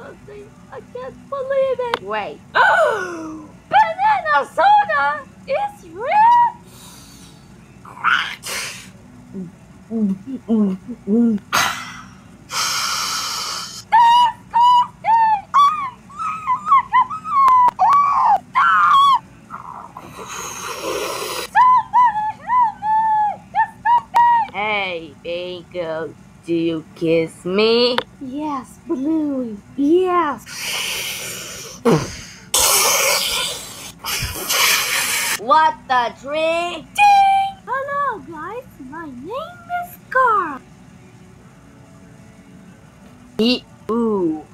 disgusting. I can't believe it. Wait. Banana soda is red? Disgusting! Hey, Bagel, do you kiss me? Yes, Bluey, yes. What the tree? Ding! Hello, guys. My name is Carl. Ooh.